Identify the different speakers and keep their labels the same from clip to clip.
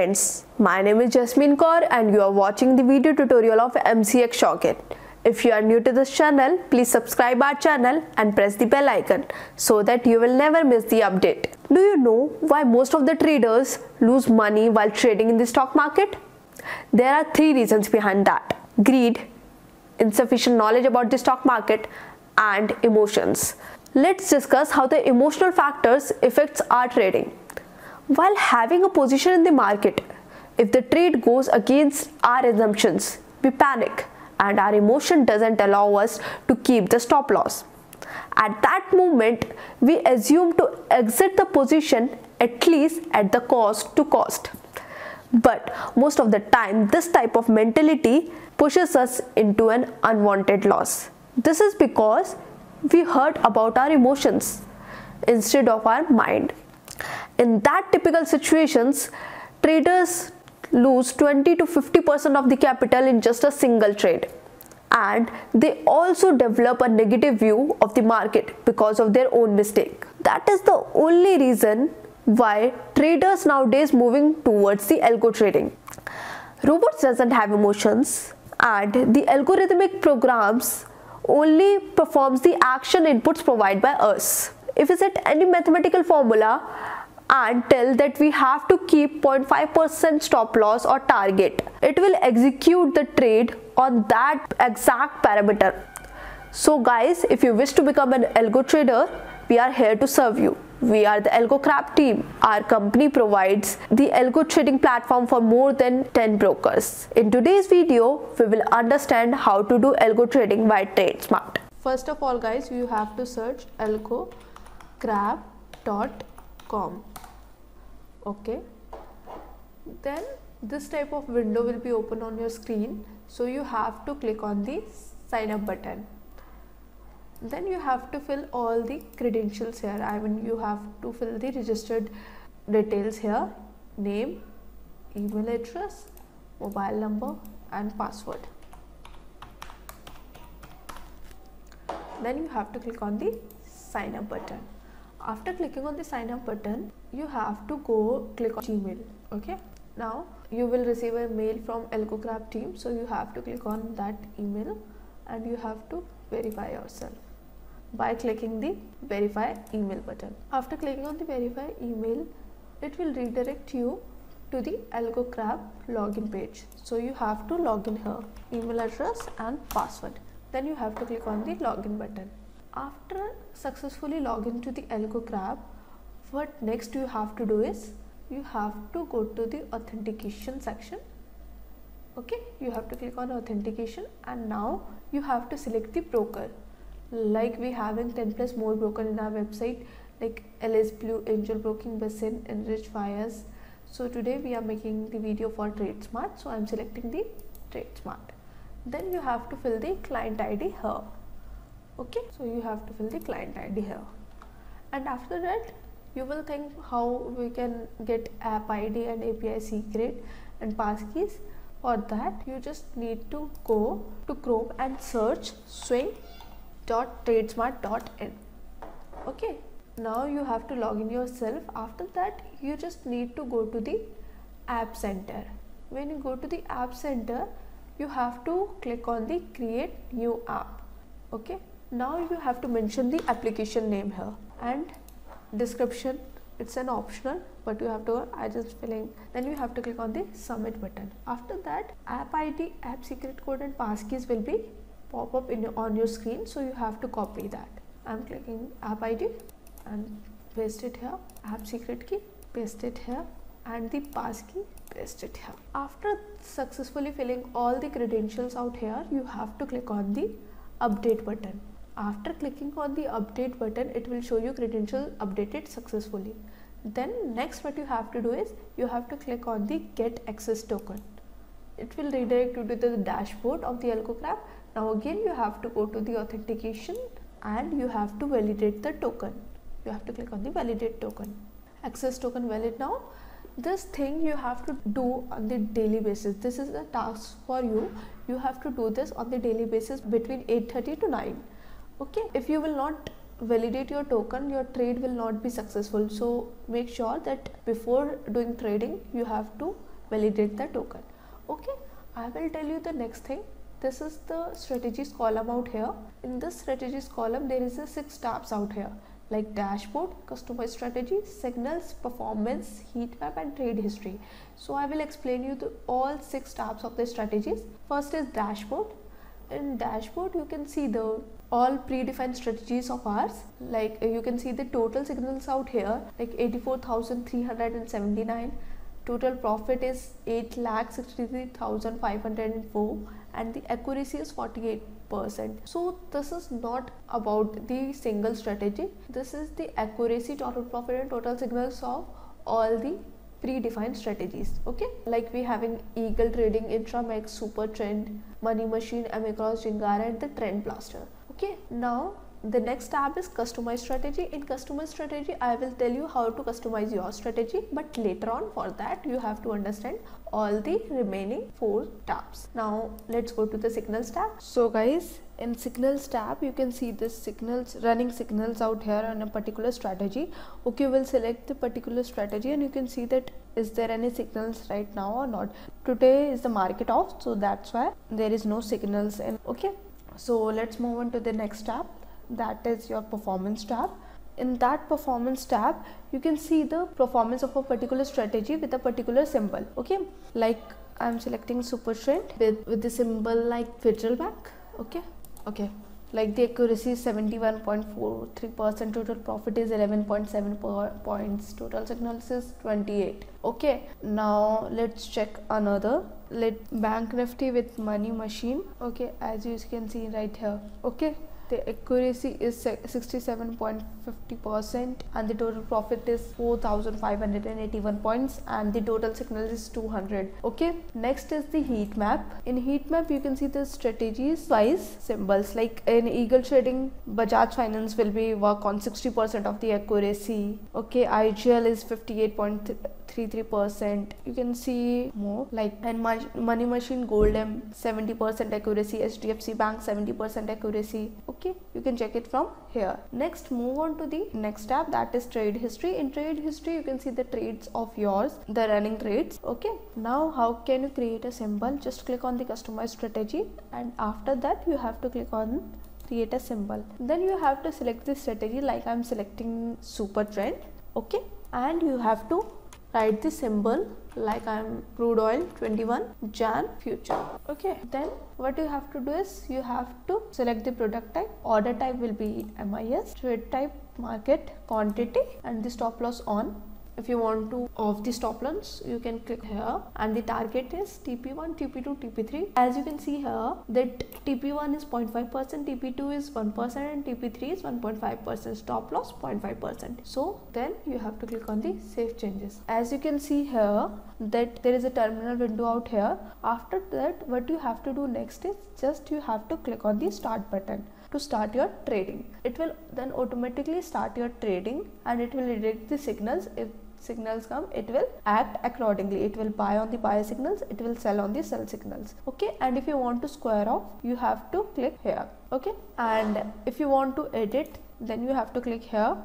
Speaker 1: friends, my name is Jasmine Kaur and you are watching the video tutorial of MCX Shortcut. If you are new to this channel, please subscribe our channel and press the bell icon so that you will never miss the update. Do you know why most of the traders lose money while trading in the stock market? There are three reasons behind that: greed, insufficient knowledge about the stock market, and emotions. Let's discuss how the emotional factors affects our trading. While having a position in the market, if the trade goes against our assumptions, we panic and our emotion doesn't allow us to keep the stop loss. At that moment, we assume to exit the position at least at the cost. But most of the time, this type of mentality pushes us into an unwanted loss. This is because we heard about our emotions instead of our mind. In that typical situations, traders lose 20 to 50% of the capital in just a single trade, and they also develop a negative view of the market because of their own mistake. That is the only reason why traders nowadays moving towards the algo trading. Robots doesn't have emotions, and the algorithmic programs only performs the action inputs provided by us. If we set any mathematical formula and tell that we have to keep 0.5% stop loss or target, it will execute the trade on that exact parameter. So guys, if you wish to become an algo trader, we are here to serve you. We are the AlgoCrab team. Our company provides the algo trading platform for more than 10 brokers. In today's video, we will understand how to do algo trading by TradeSmart. First of all guys, you have to search algocrab.com. Okay, then this type of window will be open on your screen, so you have to click on the sign up button. Then you have to fill all the credentials here. You have to fill the registered details here: name, email address, mobile number and password. Then you have to click on the sign up button. After clicking on the sign up button, you have to go click on Gmail. Okay, now you will receive a mail from AlgoCrab team, so you have to click on that email and you have to verify yourself by clicking the verify email button. After clicking on the verify email, it will redirect you to the AlgoCrab login page. So you have to log in here, email address and password. Then you have to click on the login button. After successfully login to the AlgoCrab, what next you have to do is you have to go to the authentication section. Okay, you have to click on authentication and now you have to select the broker. Like we having 10 plus more broker in our website, like LS Blue, Angel Broking, Basin, Enrich Fires. So today we are making the video for TradeSmart, so I am selecting the TradeSmart. Then you have to fill the client ID here. Okay, so you have to fill the client ID here, and after that you will think how we can get app ID and API secret and passkeys. For that you just need to go to Chrome and search swing.tradesmart.in. okay, now you have to log in yourself. After that you just need to go to the app center. When you go to the app center, you have to click on the create new app. Okay, now you have to mention the application name here and description. It's an optional, but you have to, I just filling. Then you have to click on the submit button. After that, app ID, app secret code and passkeys will be pop up on your screen, so you have to copy that. I'm clicking app ID and paste it here, app secret key, paste it here, and the passkey, paste it here. After successfully filling all the credentials out here, you have to click on the update button. After clicking on the update button, it will show you credentials updated successfully. Then next what you have to do is you have to click on the get access token. It will redirect you to the dashboard of the AlgoCrab. Now again you have to go to the authentication and you have to validate the token. You have to click on the validate token. Access token valid now. This thing you have to do on the daily basis. This is a task for you. You have to do this on the daily basis between 8:30 to 9. Okay, if you will not validate your token, your trade will not be successful. So make sure that before doing trading, you have to validate the token. Okay, I will tell you the next thing. This is the strategies column out here. In this strategies column, there is a 6 tabs out here, like dashboard, customized strategy, signals, performance, heat map, and trade history. So I will explain you all 6 tabs of the strategies. First is dashboard. In dashboard, you can see the all predefined strategies of ours. Like you can see the total signals out here, like 84,379. Total profit is 8,63,504 and the accuracy is 48%. So this is not about the single strategy. This is the accuracy, total profit and total signals of all the predefined strategies. Okay, like we having Eagle Trading, Intramax, Super Trend, Money Machine, Amicross, Jingara and the Trend Blaster. Okay, now the next tab is customized strategy. In customized strategy, I will tell you how to customize your strategy, but later on, for that you have to understand all the remaining 4 tabs. Now let's go to the signals tab. So guys, in signals tab, you can see this signals, running signals out here on a particular strategy. Okay, we'll select the particular strategy and you can see that is there any signals right now or not. Today is the market off, so that's why there is no signals in. Okay, so let's move on to the next tab. That is your performance tab. In that performance tab, you can see the performance of a particular strategy with a particular symbol. Okay, like I'm selecting Super Trend with the symbol like Federal Bank. Okay, like the accuracy is 71.43%, total profit is 11.7 points, total signals is 28. Okay, now let's check another. Let Bank Nifty with Money Machine. Okay, as you can see right here. Okay, the accuracy is 67.50% and the total profit is 4,581 points and the total signal is 200. Okay, next is the heat map. In heat map, you can see the strategies wise symbols. Like in Eagle Trading, Bajaj Finance will be work on 60% of the accuracy. Okay, IGL is 58.33%. You can see more like, and Money Machine Gold M 70% accuracy, HDFC Bank 70% accuracy. Okay, you can check it from here. Next, move on to the next tab, that is trade history. In trade history, you can see the trades of yours, the running trades. Okay, now how can you create a symbol? Just click on the customized strategy and after that you have to click on create a symbol. Then you have to select the strategy, like I'm selecting Super Trend. Okay, and you have to write the symbol like I'm crude oil 21 Jan future. Okay, then what you have to do is you have to select the product type. Order type will be MIS, trade type market, quantity, and the stop loss on. If you want to off the stop loss, you can click here, and the target is TP1, TP2, TP3. As you can see here that TP1 is 0.5%, TP2 is 1% and TP3 is 1.5%, stop loss 0.5%. So then you have to click on the save changes. As you can see here that there is a terminal window out here. After that, what you have to do next is just you have to click on the start button to start your trading. It will then automatically start your trading and it will redirect the signals. If signals come, it will act accordingly. It will buy on the buy signals, it will sell on the sell signals. Okay, and if you want to square off, you have to click here. Okay, and if you want to edit, then you have to click here,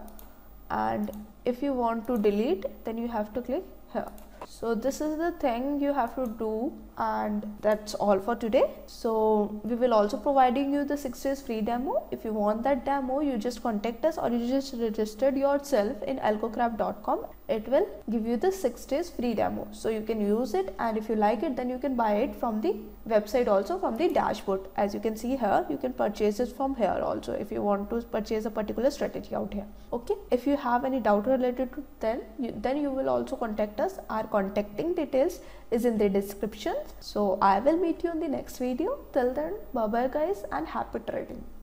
Speaker 1: and if you want to delete, then you have to click here. So this is the thing you have to do, and that's all for today. So we will also providing you the 6 days free demo. If you want that demo, you just contact us or you just registered yourself in algocraft.com. It will give you the 6 days free demo, so you can use it, and if you like it, then you can buy it from the website, also from the dashboard. As you can see here, you can purchase it from here also if you want to purchase a particular strategy out here. Okay, if you have any doubt related to then you will also contact us. Our contacting details is in the description. So I will meet you in the next video. Till then, bye bye guys, and happy trading.